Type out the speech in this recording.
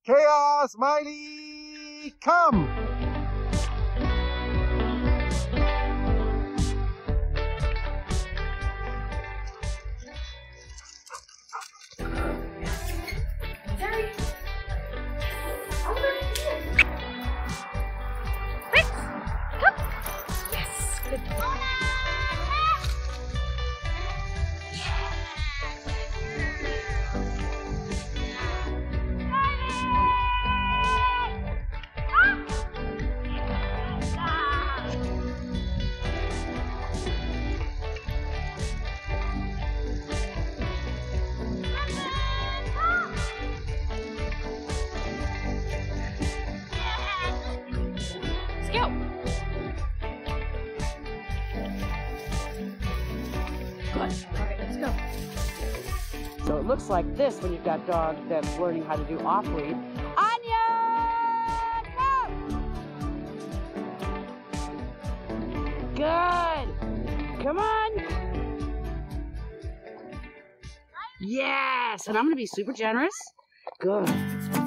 Chaos, Miley, come! Sorry. Over here. Wait. Come. Yes. Good. Go. Good. All right, let's go. So it looks like this when you've got dogs that's learning how to do off-lead. Anya! Go! Good. Come on. Yes, and I'm going to be super generous. Good.